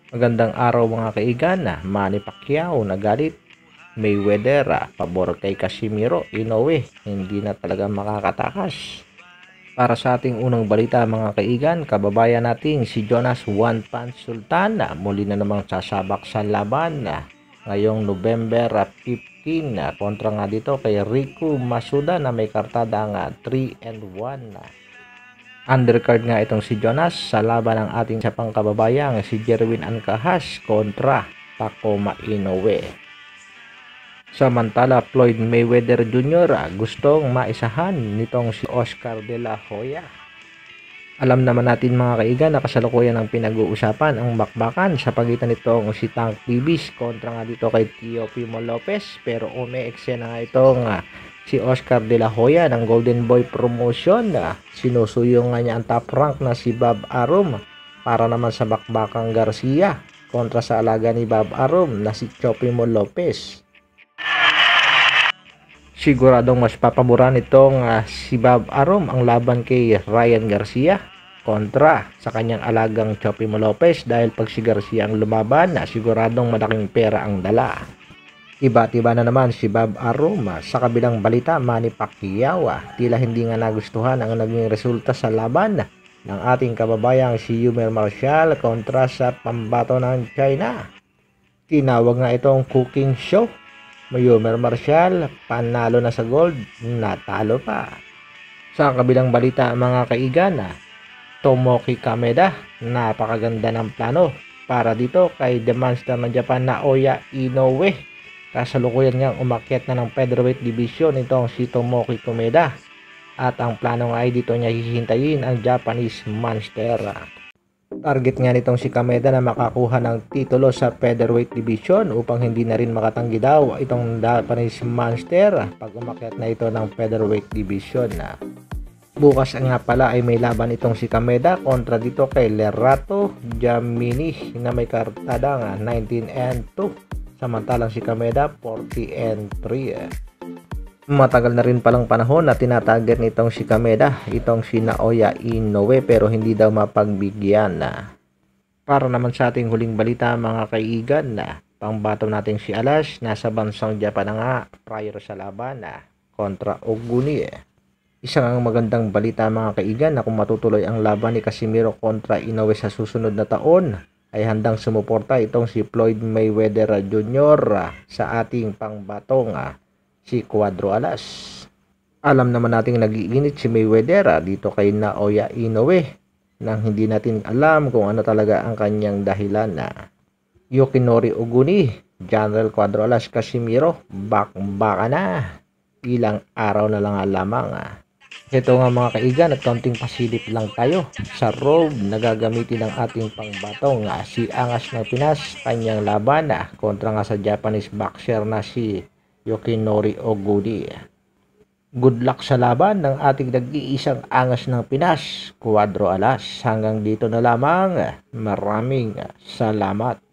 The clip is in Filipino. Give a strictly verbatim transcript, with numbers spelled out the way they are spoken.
Magandang araw mga kaigan. Manny Pacquiao nagalit, Mayweather pabor kay Casimiro, Inoue hindi na talaga makakatakas. Para sa ating unang balita mga kaigan, kababayan nating si Jonas One Punch Sultan muli na namang sasabak sa laban ngayong November fifteen kontra nga dito kay Rico Masuda na may kartadang three and one. Undercard nga itong si Jonas sa laban ng ating sa pangkababayang si Jerwin Ancahas kontra Takuma Inoue. Samantala, Floyd Mayweather Junior gustong maisahan nitong si Oscar De La Hoya. Alam naman natin mga kaigan na kasalukuyan ang pinag-uusapan ang bakbakan sa pagitan nitong si Tank Davis kontra nga dito kay Teofimo Lopez, pero ume-eksena nga itong uh, si Oscar De La Hoya ng Golden Boy Promotion. Uh, sinusuyo nga niya ang top rank na si Bob Arum para naman sa bakbakang Garcia kontra sa alaga ni Bob Arum na si Teofimo Lopez. Siguradong mas papaboran itong uh, si Bob Arum ang laban kay Ryan Garcia kontra sa kanyang alagang Teofimo Lopez, dahil pag si Garcia ang lumaban, uh, siguradong malaking pera ang dala. Iba-tiba na naman si Bob Arum. Sa kabilang balita, Manny Pacquiao tila hindi nga nagustuhan ang naging resulta sa laban ng ating kababayang si Yumel Marshall kontra sa pambato ng China. Tinawag nga itong cooking show. Mayumer Marshall, panalo na sa gold, natalo pa. Sa kabilang balita mga kaigan, Tomoki Kameda, napakaganda ng plano para dito kay The Monster ng Japan Naoya Inoue. Kasalukuyan niyang umakyat na ng featherweight division itong si Tomoki Kameda, at ang plano nga ay dito niya hihintayin ang Japanese Monster. Target nga nitong si Kameda na makakuha ng titulo sa featherweight division upang hindi na rin makatanggi daw itong Japanese Monster pag umakyat na ito ng featherweight division. Bukas nga pala ay may laban itong si Kameda kontra dito kay Lerato Giamini na may kartadang nineteen and two, samantalang si Kameda forty and three. Matagal na rin palang panahon na tinatarget nitong si Kameda itong si Naoya Inoue, pero hindi daw mapagbigyan na. Para naman sa ating huling balita mga kaigan, na pangbato natin si Alas nasa bansang Japan na nga prior sa laban na kontra Oguni. Isang magandang balita mga kaigan na kung matutuloy ang laban ni Casimiro kontra Inoue sa susunod na taon, ay handang sumuporta itong si Floyd Mayweather Junior sa ating pangbatong si Cuadro Alas. Alam naman nating nag-iinit si Mayweather dito kay Naoya Inoue nang hindi natin alam kung ano talaga ang kanyang dahilan na. Yukinori Oguni, General Cuadro Alas Casimiro, bak-baka na. Ilang araw na lang lamang. Ito nga mga kaigan, at kaunting pasilip lang tayo sa robe na gagamitin ng ating pangbatong si Angas ng Pinas, kanyang laban kontra nga sa Japanese boxer na si Yukinori Oguni. Good luck sa laban ng ating nag-iisang Angas ng Pinas, Cuadro Alas. Hanggang dito na lamang. Maraming salamat.